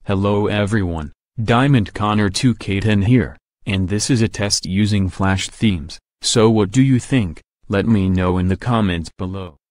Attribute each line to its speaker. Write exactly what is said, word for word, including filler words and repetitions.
Speaker 1: Hello everyone, Diamond Connor two K ten here, and this is a test using Flash themes. So what do you think? Let me know in the comments below.